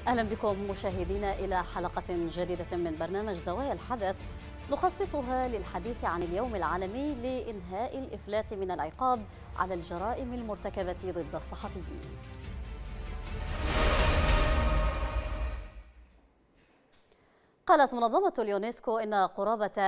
أهلا بكم مشاهدينا إلى حلقة جديدة من برنامج زوايا الحدث نخصصها للحديث عن اليوم العالمي لإنهاء الإفلات من العقاب على الجرائم المرتكبة ضد الصحفيين. قالت منظمة اليونسكو إن قرابة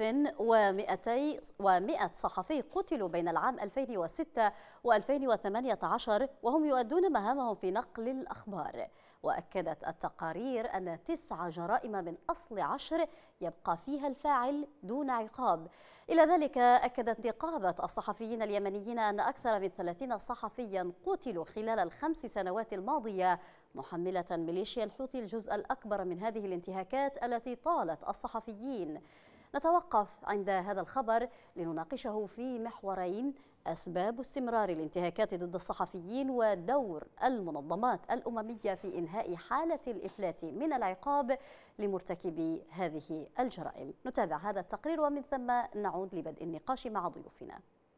1200 صحفي قتلوا بين العام 2006 و2018 وهم يؤدون مهامهم في نقل الأخبار. وأكدت التقارير أن 9 جرائم من أصل 10 يبقى فيها الفاعل دون عقاب. إلى ذلك أكدت نقابة الصحفيين اليمنيين أن أكثر من 30 صحفيا قتلوا خلال ال5 سنوات الماضية، محملة ميليشيا الحوثي الجزء الأكبر من هذه الانتهاكات التي طالت الصحفيين. نتوقف عند هذا الخبر لنناقشه في محورين: أسباب استمرار الانتهاكات ضد الصحفيين ودور المنظمات الأممية في إنهاء حالة الإفلات من العقاب لمرتكبي هذه الجرائم. نتابع هذا التقرير ومن ثم نعود لبدء النقاش مع ضيوفنا.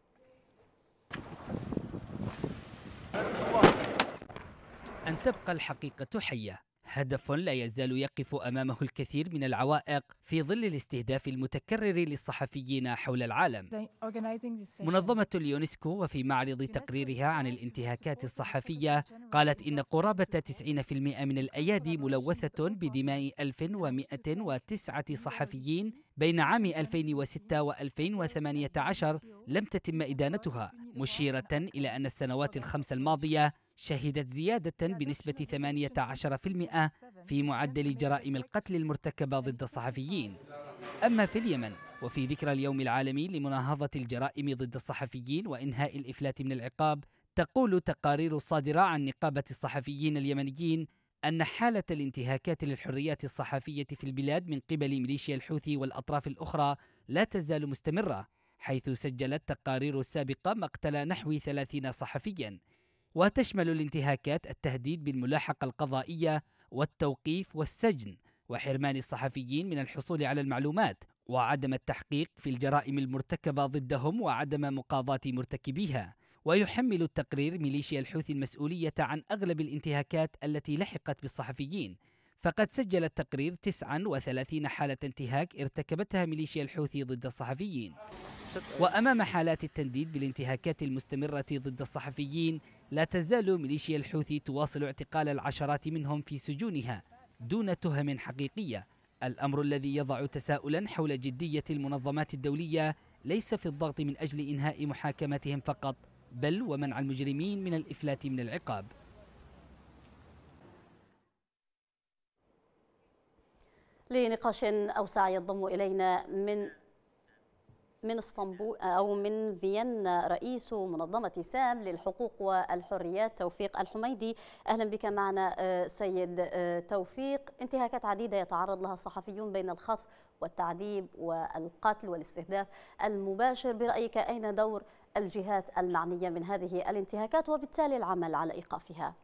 أن تبقى الحقيقة حية هدف لا يزال يقف أمامه الكثير من العوائق في ظل الاستهداف المتكرر للصحفيين حول العالم. منظمة اليونسكو وفي معرض تقريرها عن الانتهاكات الصحفية قالت إن قرابة 90% من الأيادي ملوثة بدماء 1109 صحفيين بين عام 2006 و2018 لم تتم إدانتها، مشيرة إلى أن السنوات ال5 الماضية شهدت زيادة بنسبة 18% في معدل جرائم القتل المرتكبة ضد الصحفيين. أما في اليمن وفي ذكرى اليوم العالمي لمناهضة الجرائم ضد الصحفيين وإنهاء الإفلات من العقاب، تقول تقارير صادرة عن نقابة الصحفيين اليمنيين أن حالة الانتهاكات للحريات الصحفية في البلاد من قبل ميليشيا الحوثي والأطراف الأخرى لا تزال مستمرة، حيث سجلت تقارير سابقة مقتل نحو 30 صحفيا. وتشمل الانتهاكات التهديد بالملاحقة القضائية والتوقيف والسجن وحرمان الصحفيين من الحصول على المعلومات وعدم التحقيق في الجرائم المرتكبة ضدهم وعدم مقاضاة مرتكبيها. ويحمل التقرير ميليشيا الحوثي المسؤولية عن أغلب الانتهاكات التي لحقت بالصحفيين، فقد سجل التقرير 39 حالة انتهاك ارتكبتها ميليشيا الحوثي ضد الصحفيين. وأمام حالات التنديد بالانتهاكات المستمرة ضد الصحفيين، لا تزال ميليشيا الحوثي تواصل اعتقال العشرات منهم في سجونها دون تهم حقيقية، الأمر الذي يضع تساؤلا حول جدية المنظمات الدولية ليس في الضغط من أجل إنهاء محاكمتهم فقط، بل ومنع المجرمين من الإفلات من العقاب. لنقاش أوسع ينضم إلينا من اسطنبول أو من فيينا رئيس منظمة سام للحقوق والحريات توفيق الحميدي. أهلا بك معنا سيد توفيق. انتهاكات عديدة يتعرض لها الصحفيون بين الخطف والتعذيب والقتل والاستهداف المباشر، برأيك أين دور الجهات المعنية من هذه الانتهاكات وبالتالي العمل على إيقافها؟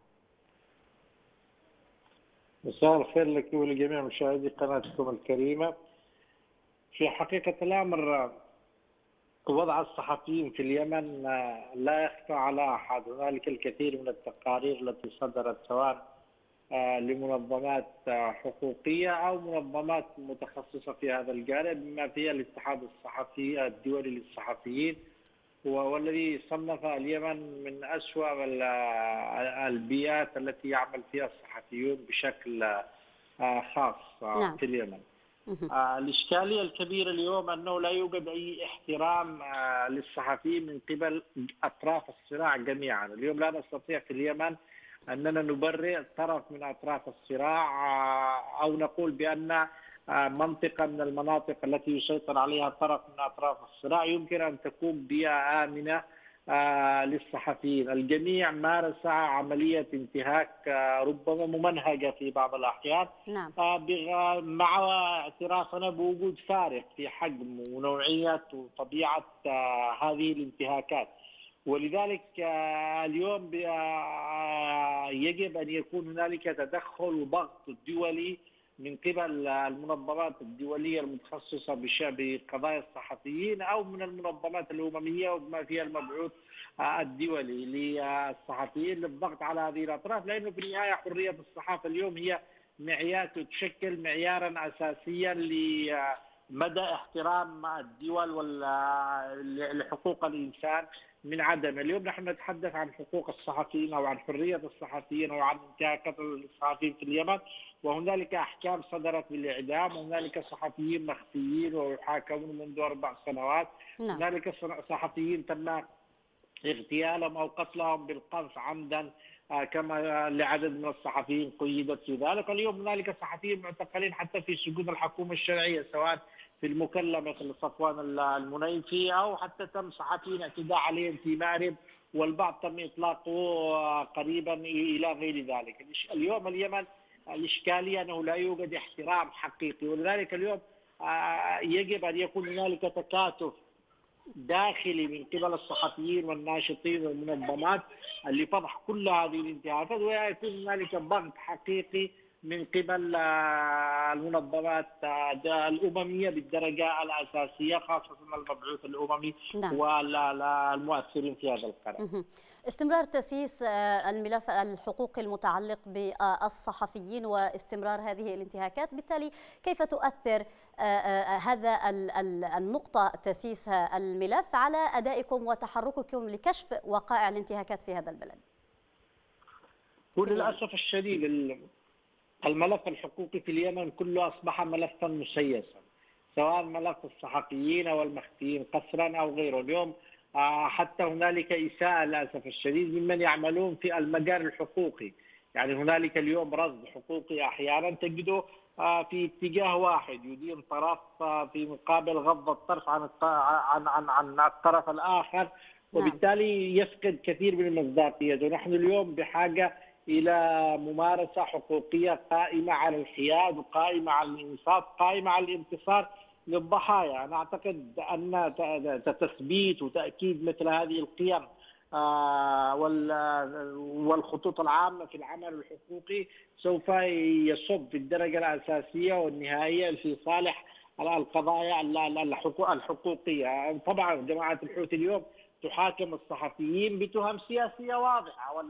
مساء الخير لك ولجميع مشاهدي قناتكم الكريمة. في حقيقة الأمر وضع الصحفيين في اليمن لا يخفى على أحد. هنالك الكثير من التقارير التي صدرت سواء لمنظمات حقوقية أو منظمات متخصصة في هذا الجانب، بما فيها الاتحاد الصحفي الدولي للصحفيين، والذي صنف اليمن من أسوأ البيئات التي يعمل فيها الصحفيون بشكل خاص في اليمن. الإشكالية الكبيرة اليوم أنه لا يوجد أي احترام للصحفيين من قبل أطراف الصراع جميعا. اليوم لا نستطيع في اليمن أننا نبرئ طرف من أطراف الصراع أو نقول بأن منطقة من المناطق التي يسيطر عليها طرف من أطراف الصراع يمكن أن تكون بيئة آمنة للصحفيين. الجميع مارس عملية انتهاك ربما ممنهجة في بعض الأحيان، نعم. مع اعترافنا بوجود فارق في حجم ونوعية وطبيعة هذه الانتهاكات. ولذلك اليوم يجب أن يكون هنالك تدخل وضغط دولي من قبل المنظمات الدولية المتخصصة بقضايا الصحفيين أو من المنظمات الأممية وبما فيها المبعوث الدولي للصحفيين للضغط على هذه الأطراف، لأنه في النهاية حرية الصحافة اليوم هي معيار، تشكل معيارا أساسيا لمدى احترام الدول لحقوق الإنسان من عدم. اليوم نحن نتحدث عن حقوق الصحفيين أو عن حرية الصحفيين أو عن انتهاكات الصحفيين في اليمن، وهنالك أحكام صدرت بالإعدام، وهنالك صحفيين مخفيين ويحاكمون منذ 4 سنوات. نعم. هنالك صحفيين تم اغتيالهم أو قتلهم بالقذف عمدا، كما لعدد من الصحفيين قيدت في ذلك. اليوم هنالك صحفيين معتقلين حتى في سجون الحكومة الشرعية، سواء في المكلا مثل صفوان المنيفي، أو حتى تم صحفيين اعتداء عليهم في مأرب، والبعض تم إطلاقه قريبا إلى غير ذلك. اليوم اليمن الإشكالية أنه لا يوجد احترام حقيقي، ولذلك اليوم يجب أن يكون هنالك تكاتف داخلي من قبل الصحفيين والناشطين والمنظمات لفضح كل هذه الانتهاكات، ويكون هنالك ضغط حقيقي من قبل المنظمات الأممية بالدرجة الأساسية، خاصة المبعوث الأممي. نعم. والمؤثرين في هذا القرار. استمرار تأسيس الملف الحقوقي المتعلق بالصحفيين واستمرار هذه الانتهاكات، بالتالي كيف تؤثر هذا النقطة تأسيس الملف على أدائكم وتحرككم لكشف وقائع الانتهاكات في هذا البلد؟ وللأسف الشديد الملف الحقوقي في اليمن كله أصبح ملفا مسيسا، سواء ملف الصحفيين أو المخفيين قسرا أو غيره. اليوم حتى هنالك إساءة للأسف الشديد ممن يعملون في المجال الحقوقي، يعني هنالك اليوم رصد حقوقي أحيانا تجده في اتجاه واحد، يدين طرف في مقابل غض الطرف عن الطرف الآخر، وبالتالي يفقد كثير من المصداقية. ونحن اليوم بحاجة إلى ممارسة حقوقية قائمة على الحياد وقائمة على الإنصاف، قائمة على الانتصار للضحايا. أنا أعتقد أن تثبيت وتأكيد مثل هذه القيم والخطوط العامة في العمل الحقوقي سوف يصب في الدرجة الأساسية والنهائية في صالح القضايا الحقوقية. طبعا جماعة الحوثي اليوم تحاكم الصحفيين بتهم سياسية واضحة،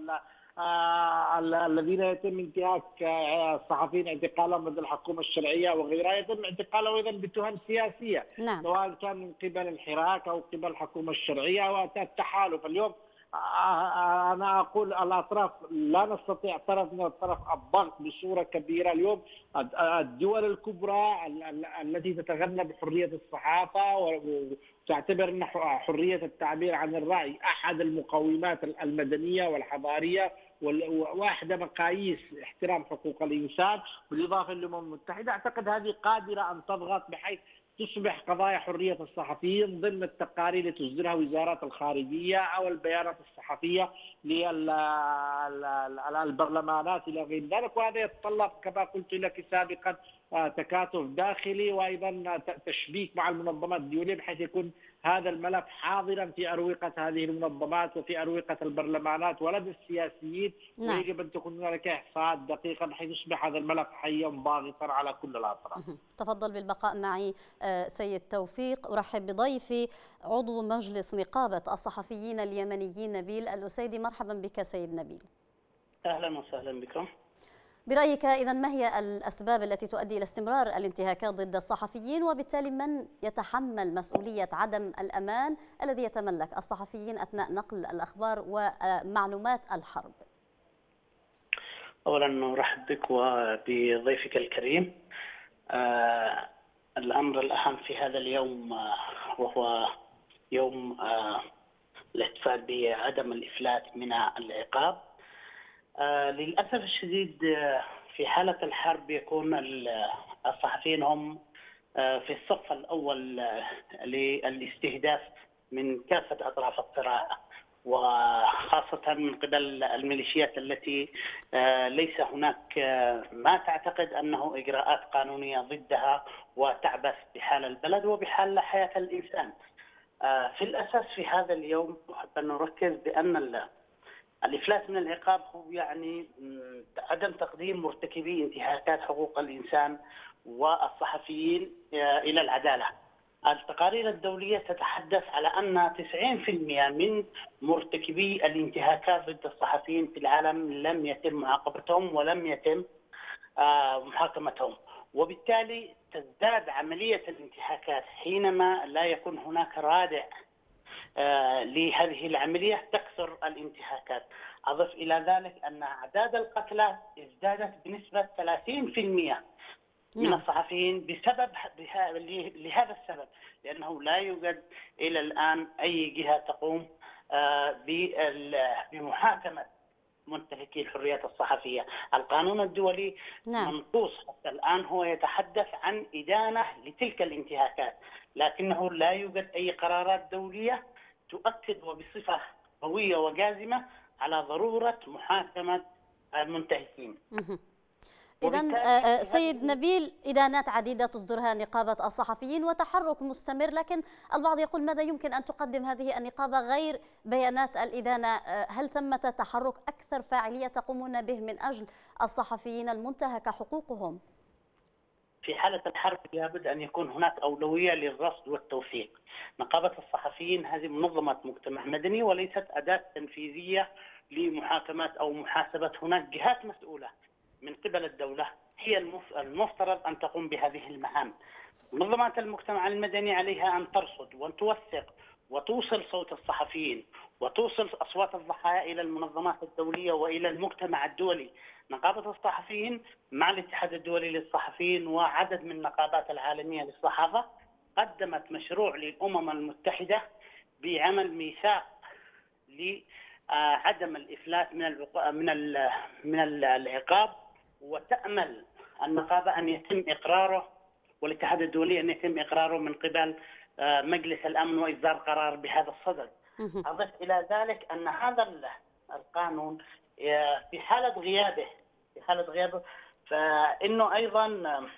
الذين يتم انتهاك الصحفيين اعتقالهم ضد الحكومة الشرعية وغيرها يتم اعتقالهم أيضا بتهم سياسية. نعم. سواء كان من قبل الحراك أو قبل الحكومة الشرعية أو التحالف. اليوم أنا أقول الأطراف لا نستطيع طرف من الطرف الضغط بصورة كبيرة. اليوم الدول الكبرى التي تتغنى بحرية الصحافة وتعتبر أن حرية التعبير عن الرأي أحد المقومات المدنية والحضارية واحدى مقاييس احترام حقوق الإنسان، بالإضافة للأمم المتحدة، أعتقد هذه قادرة أن تضغط بحيث تصبح قضايا حرية الصحفيين ضمن التقارير اللي تصدرها وزارات الخارجية أو البيانات الصحفية للبرلمانات إلى غير ذلك. وهذا يتطلب كما قلت لك سابقا تكاتف داخلي وأيضا تشبيك مع المنظمات الدولية بحيث يكون هذا الملف حاضرا في أروقة هذه المنظمات وفي أروقة البرلمانات ولدى السياسيين. نعم. ويجب أن تكون هناك إحصاءات دقيقة بحيث يصبح هذا الملف حيا ضاغطا على كل الأطراف. تفضل بالبقاء معي سيد توفيق. أرحب بضيفي عضو مجلس نقابة الصحفيين اليمنيين نبيل الأسيدي. مرحبا بك سيد نبيل. أهلا وسهلا بكم. برأيك إذا ما هي الأسباب التي تؤدي إلى استمرار الانتهاكات ضد الصحفيين، وبالتالي من يتحمل مسؤولية عدم الأمان الذي يتملك الصحفيين أثناء نقل الأخبار ومعلومات الحرب؟ أولا أرحب بك وبضيفك الكريم. الأمر الأهم في هذا اليوم وهو يوم الاحتفال بعدم الإفلات من العقاب. للأسف الشديد في حالة الحرب يكون الصحفيين هم في الصف الأول للاستهداف من كافة أطراف الصراع، وخاصة من قبل الميليشيات التي ليس هناك ما تعتقد أنه إجراءات قانونية ضدها وتعبث بحال البلد وبحال حياة الإنسان. في الأساس في هذا اليوم أحب أن نركز بأن الإفلات من العقاب هو يعني عدم تقديم مرتكبي انتهاكات حقوق الإنسان والصحفيين إلى العدالة. التقارير الدولية تتحدث على أن 90% من مرتكبي الانتهاكات ضد الصحفيين في العالم لم يتم معاقبتهم ولم يتم محاكمتهم، وبالتالي تزداد عملية الانتهاكات حينما لا يكون هناك رادع لهذه العملية تكثر الانتهاكات. أضف إلى ذلك أن أعداد القتلى ازدادت بنسبة 30% من الصحفيين بسبب لهذا السبب، لأنه لا يوجد إلى الآن أي جهة تقوم بمحاكمة منتهكي الحريات الصحفية. القانون الدولي منصوص حتى الآن هو يتحدث عن إدانة لتلك الانتهاكات، لكنه لا يوجد أي قرارات دولية تؤكد وبصفة قوية وجازمة على ضرورة محاكمة المنتهكين. إذن سيد نبيل، إدانات عديدة تصدرها نقابة الصحفيين وتحرك مستمر، لكن البعض يقول ماذا يمكن أن تقدم هذه النقابة غير بيانات الإدانة؟ هل ثمة تحرك أكثر فاعلية تقومون به من أجل الصحفيين المنتهك حقوقهم؟ في حالة الحرب لابد أن يكون هناك أولوية للرصد والتوثيق. نقابة الصحفيين هذه منظمة مجتمع مدني وليست أداة تنفيذية لمحاكمة أو محاسبة. هناك جهات مسؤولة من قبل الدولة هي المفترض أن تقوم بهذه المهام. منظمات المجتمع المدني عليها أن ترصد وأن توثق وتوصل صوت الصحفيين وتوصل أصوات الضحايا إلى المنظمات الدولية وإلى المجتمع الدولي. نقابة الصحفيين مع الاتحاد الدولي للصحفيين وعدد من النقابات العالمية للصحافة قدمت مشروع للأمم المتحدة بعمل ميثاق لعدم الإفلات من العقاب، وتأمل النقابة أن يتم إقراره والاتحاد الدولي أن يتم إقراره من قبل مجلس الأمن وإصدار قرار بهذا الصدد. أضف إلى ذلك أن هذا القانون في حالة غيابه فإنه أيضا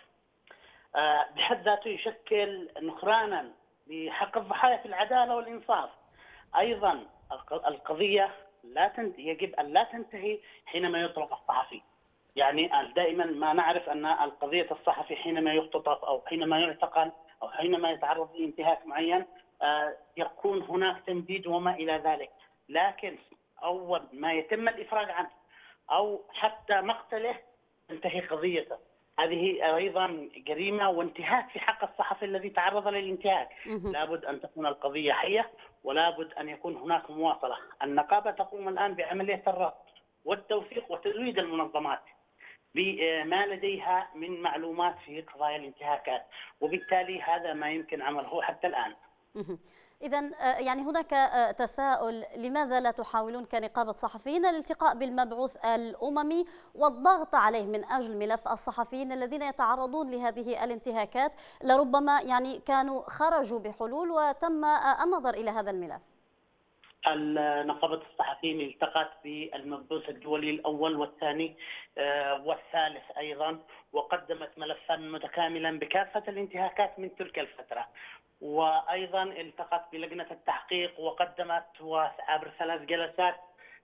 بحد ذاته يشكل نكرانا بحق الضحايا في العدالة والإنصاف. أيضا القضية يجب أن لا تنتهي حينما يطلق الصحفي. يعني دائما ما نعرف أن القضية الصحفي حينما يختطف أو حينما يعتقل أو حينما يتعرض لانتهاك معين يكون هناك تمديد وما إلى ذلك، لكن أول ما يتم الإفراج عنه أو حتى مقتله تنتهي قضيته. هذه أيضا جريمة وانتهاك في حق الصحفي الذي تعرض للانتهاك. لابد أن تكون القضية حية ولابد أن يكون هناك مواصلة. النقابة تقوم الآن بعملية الرصد والتوثيق وتزويد المنظمات بما لديها من معلومات في قضايا الانتهاكات، وبالتالي هذا ما يمكن عمله حتى الآن. إذن يعني هناك تساؤل، لماذا لا تحاولون كنقابة صحفيين الالتقاء بالمبعوث الأممي والضغط عليه من أجل ملف الصحفيين الذين يتعرضون لهذه الانتهاكات؟ لربما يعني كانوا خرجوا بحلول وتم النظر إلى هذا الملف. نقابة الصحفيين التقت بالمبعوث الدولي الأول والثاني والثالث أيضا، وقدمت ملفا متكاملا بكافة الانتهاكات من تلك الفترة. وأيضا التقت بلجنة التحقيق وقدمت عبر 3 جلسات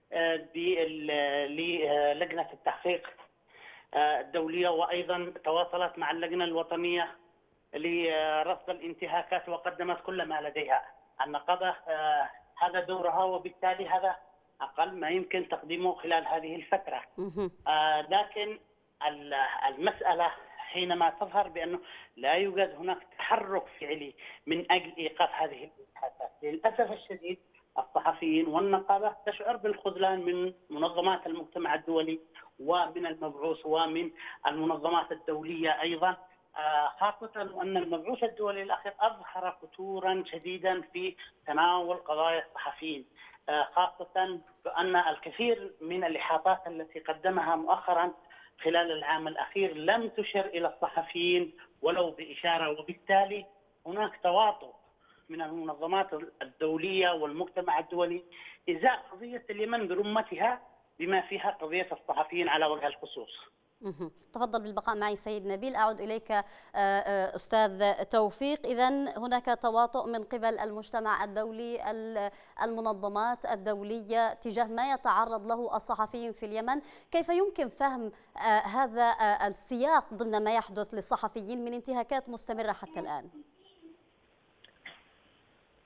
للجنة التحقيق الدولية، وأيضا تواصلت مع اللجنة الوطنية لرصد الانتهاكات وقدمت كل ما لديها. النقابة هذا دورها، وبالتالي هذا أقل ما يمكن تقديمه خلال هذه الفترة. لكن المسألة حينما تظهر بأنه لا يوجد هناك تحرك فعلي من أجل إيقاف هذه الانتهاكات. للأسف الشديد الصحفيين والنقابة تشعر بالخذلان من منظمات المجتمع الدولي ومن المبعوث ومن المنظمات الدولية أيضا، خاصة أن المبعوث الدولي الأخير أظهر فتورا شديدا في تناول قضايا الصحفيين، خاصة أن الكثير من الإحاطات التي قدمها مؤخرا خلال العام الأخير لم تشر إلى الصحفيين ولو بإشارة، وبالتالي هناك تواطؤ من المنظمات الدولية والمجتمع الدولي إزاء قضية اليمن برمتها بما فيها قضية الصحفيين على وجه الخصوص. تفضل بالبقاء معي سيد نبيل. أعود إليك أستاذ توفيق. إذن هناك تواطؤ من قبل المجتمع الدولي، المنظمات الدولية تجاه ما يتعرض له الصحفيين في اليمن. كيف يمكن فهم هذا السياق ضمن ما يحدث للصحفيين من انتهاكات مستمرة حتى الآن؟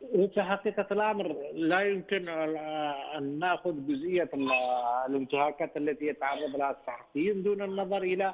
وفي حقيقة الأمر لا يمكن أن نأخذ جزئية الانتهاكات التي يتعرض لها الصحفيين دون النظر إلى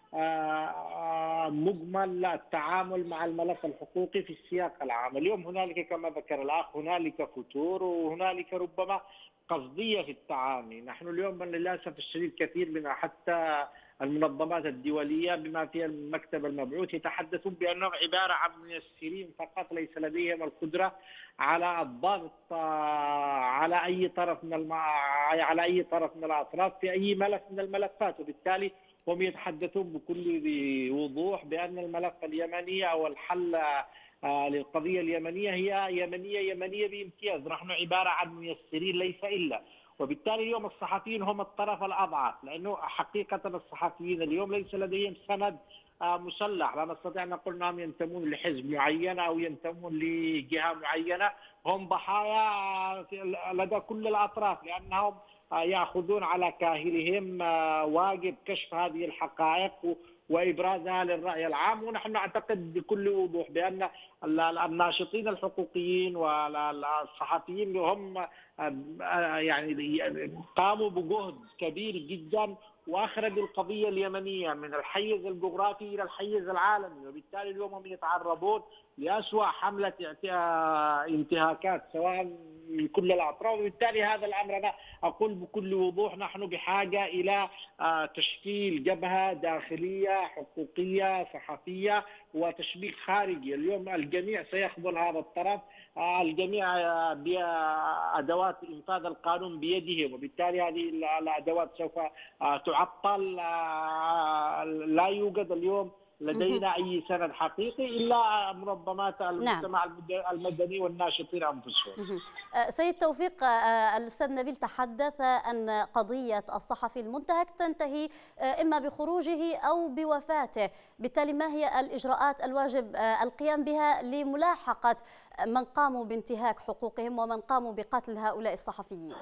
مجمل التعامل مع الملف الحقوقي في السياق العام. اليوم هنالك كما ذكر الأخ هنالك فتور وهنالك ربما قصدية في التعامل. نحن اليوم للأسف الشديد كثير من حتى المنظمات الدولية بما فيها المكتب المبعوث يتحدثون بأنهم عبارة عن ميسرين فقط ليس لديهم القدرة على الضغط على أي طرف على أي طرف من الأطراف في أي ملف من الملفات، وبالتالي هم يتحدثون بكل وضوح بأن الملف اليمني أو الحل للقضية اليمنية هي يمنية بامتياز. نحن عبارة عن ميسرين ليس إلا، وبالتالي اليوم الصحفيين هم الطرف الأضعف، لأنه حقيقة الصحفيين اليوم ليس لديهم سند مسلح، لا نستطيع أن نقول أنهم ينتمون لحزب معين أو ينتمون لجهة معينة، هم ضحايا لدى كل الأطراف، لأنهم يأخذون على كاهلهم واجب كشف هذه الحقائق وإبرازها للرأي العام. ونحن نعتقد بكل وضوح بأن الناشطين الحقوقيين والصحفيين هم يعني قاموا بجهد كبير جدا واخرجوا القضيه اليمنيه من الحيز الجغرافي الى الحيز العالمي، وبالتالي اليوم هم يتعرضون لاسوأ حمله انتهاكات سواء من كل الاطراف. وبالتالي هذا الامر انا اقول بكل وضوح نحن بحاجه الى تشكيل جبهه داخليه حقوقيه صحفيه وتشبيك خارجي. اليوم الجميع سيخذل هذا الطرف، الجميع بأدوات إنفاذ القانون بيدهم، وبالتالي هذه الأدوات سوف تعطل. لا يوجد اليوم لدينا أي سند حقيقي إلا منظمات المجتمع المدني والناشطين أنفسهم. سيد توفيق، الأستاذ نبيل تحدث أن قضية الصحفي المنتهك تنتهي إما بخروجه أو بوفاته، بالتالي ما هي الإجراءات الواجب القيام بها لملاحقة من قاموا بانتهاك حقوقهم ومن قاموا بقتل هؤلاء الصحفيين؟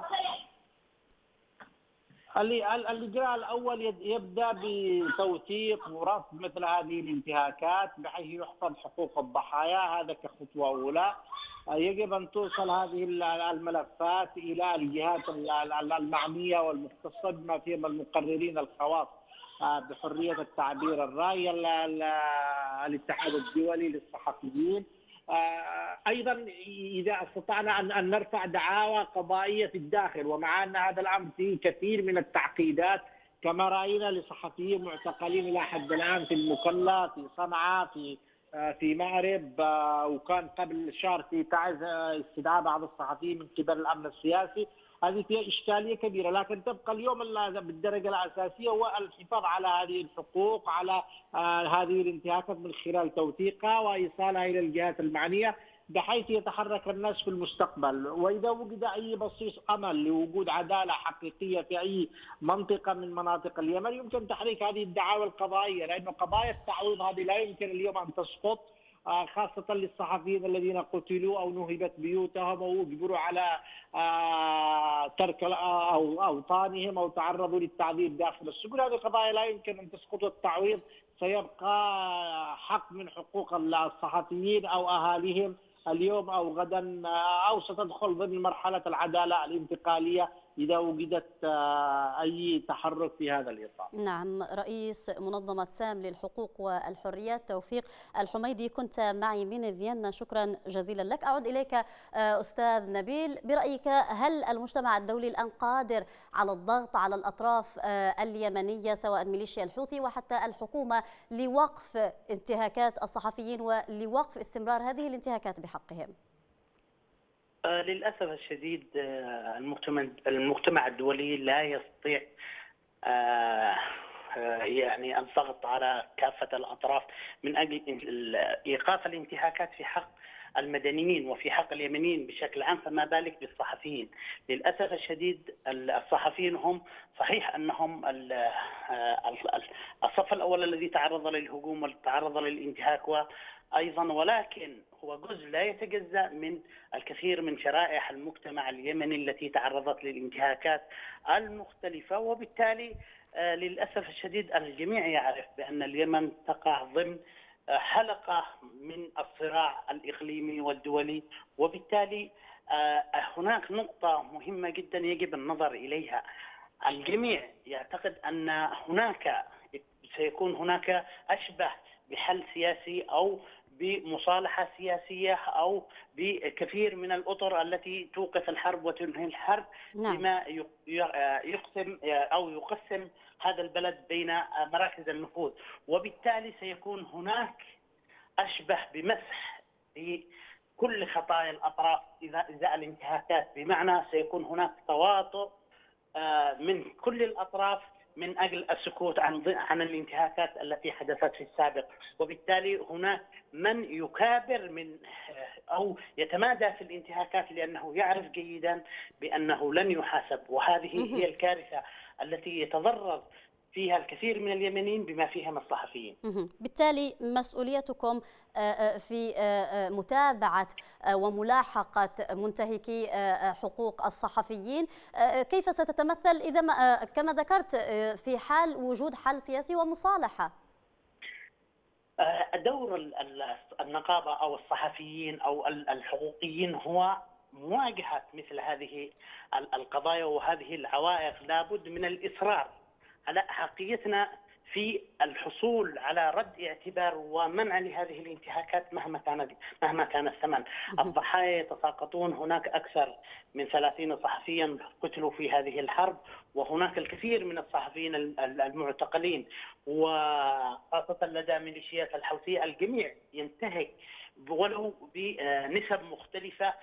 الإجراء الأول يبدأ بتوثيق ورصد مثل هذه الانتهاكات بحيث يحفظ حقوق الضحايا، هذا كخطوة أولى. يجب أن توصل هذه الملفات إلى الجهات المعنية والمختصة بما فيهم المقررين الخواص بحرية التعبير الرأي، الاتحاد الدولي للصحفيين. أيضا إذا استطعنا أن نرفع دعاوى قضائية في الداخل، ومع أن هذا الأمر فيه كثير من التعقيدات كما رأينا لصحفيين معتقلين إلى حد الآن في المكلا، في صنعاء، في مأرب، وكان قبل شهر في تعز استدعاء بعض الصحفيين من قبل الأمن السياسي. هذه فيها إشكالية كبيرة، لكن تبقى اليوم بالدرجة الأساسية هو الحفاظ على هذه الحقوق، على هذه الانتهاكات من خلال توثيقها وإيصالها إلى الجهات المعنية بحيث يتحرك الناس في المستقبل. وإذا وجد أي بصيص أمل لوجود عدالة حقيقية في أي منطقة من مناطق اليمن يمكن تحريك هذه الدعاوى القضائية، لأن قضايا التعويض هذه لا يمكن اليوم أن تسقط، خاصة للصحفيين الذين قتلوا أو نهبت بيوتهم أو أجبروا على ترك أوطانهم أو تعرضوا للتعذيب داخل السجون. هذه قضايا لا يمكن أن تسقط، التعويض سيبقى حق من حقوق الصحفيين أو أهاليهم اليوم أو غدا، أو ستدخل ضمن مرحلة العدالة الانتقالية إذا وجدت أي تحرك في هذا الإطار. نعم، رئيس منظمة سام للحقوق والحريات توفيق الحميدي كنت معي من فيينا، شكرا جزيلا لك. أعود إليك أستاذ نبيل، برأيك هل المجتمع الدولي الآن قادر على الضغط على الأطراف اليمنية سواء ميليشيا الحوثي وحتى الحكومة لوقف انتهاكات الصحفيين ولوقف استمرار هذه الانتهاكات بحقهم؟ للأسف الشديد المجتمع الدولي لا يستطيع يعني الضغط على كافة الأطراف من أجل إيقاف الانتهاكات في حق المدنيين وفي حق اليمنيين بشكل عام، فما بالك بالصحفيين. للأسف الشديد الصحفيين هم صحيح أنهم الصف الأول الذي تعرض للهجوم وتعرض للانتهاك أيضا، ولكن هو جزء لا يتجزأ من الكثير من شرائح المجتمع اليمني التي تعرضت للانتهاكات المختلفة. وبالتالي للأسف الشديد الجميع يعرف بأن اليمن تقع ضمن حلقة من الصراع الإقليمي والدولي. وبالتالي هناك نقطة مهمة جدا يجب النظر إليها. الجميع يعتقد أن سيكون هناك أشبه بحل سياسي أو بمصالحة سياسية أو بكثير من الأطر التي توقف الحرب وتنهي الحرب. نعم. بما يقسم أو يقسم هذا البلد بين مراكز النفوذ، وبالتالي سيكون هناك أشبه بمسح لكل خطايا الأطراف إزاء الانتهاكات، بمعنى سيكون هناك تواطؤ من كل الأطراف من أجل السكوت عن الانتهاكات التي حدثت في السابق. وبالتالي هناك من يكابر من أو يتمادى في الانتهاكات لأنه يعرف جيدا بأنه لن يحاسب، وهذه هي الكارثة التي يتضرر فيها الكثير من اليمنيين بما فيهم الصحفيين. بالتالي مسؤوليتكم في متابعة وملاحقة منتهكي حقوق الصحفيين كيف ستتمثل إذا كما ذكرت في حال وجود حل سياسي ومصالحة؟ دور النقابة أو الصحفيين أو الحقوقيين هو مواجهة مثل هذه القضايا وهذه العوائق. لابد من الإصرار على أحقيتنا في الحصول على رد اعتبار ومنع لهذه الانتهاكات مهما كان الثمن. الضحايا يتساقطون، هناك أكثر من 30 صحفيا قتلوا في هذه الحرب، وهناك الكثير من الصحفيين المعتقلين، وخاصة لدى ميليشيات الحوثية. الجميع ينتهك ولو بنسب مختلفة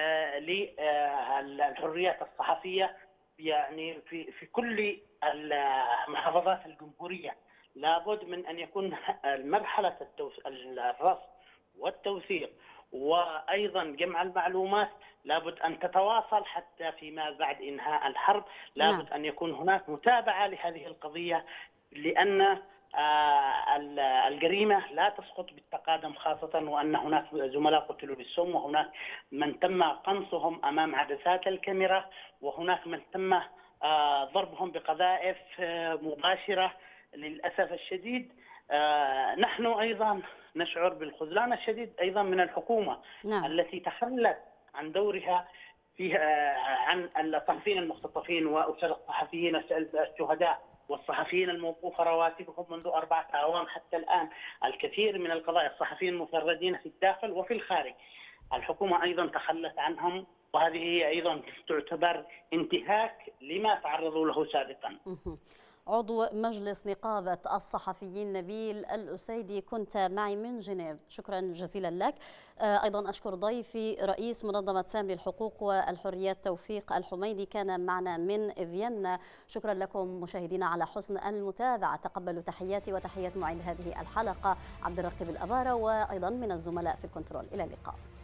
للحريات الصحفية يعني في كل المحافظات الجمهورية. لابد من أن يكون مرحلة الرصد والتوثيق وأيضا جمع المعلومات لابد أن تتواصل حتى فيما بعد إنهاء الحرب. لابد أن يكون هناك متابعة لهذه القضية، لأن الجريمة لا تسقط بالتقادم، خاصة وأن هناك زملاء قتلوا بالسم، وهناك من تم قنصهم أمام عدسات الكاميرا، وهناك من تم ضربهم بقذائف مباشرة. للأسف الشديد نحن أيضا نشعر بالخذلان الشديد أيضا من الحكومة التي تخلت عن دورها عن الصحفيين المختطفين وأسر الصحفيين الشهداء والصحفيين الموقوفة رواتبهم منذ 4 أعوام حتى الآن. الكثير من القضايا الصحفيين المفردين في الداخل وفي الخارج الحكومة أيضا تخلت عنهم، وهذه هي أيضا تعتبر انتهاك لما تعرضوا له سابقا. عضو مجلس نقابة الصحفيين نبيل الأسيدي كنت معي من جنيف، شكرا جزيلا لك. أيضا أشكر ضيفي رئيس منظمة سام للحقوق والحريات توفيق الحميدي كان معنا من فيينا. شكرا لكم مشاهدينا على حسن المتابعة. تقبلوا تحياتي وتحيات معد هذه الحلقة عبد الرقيب الأبارة وأيضا من الزملاء في الكنترول. إلى اللقاء.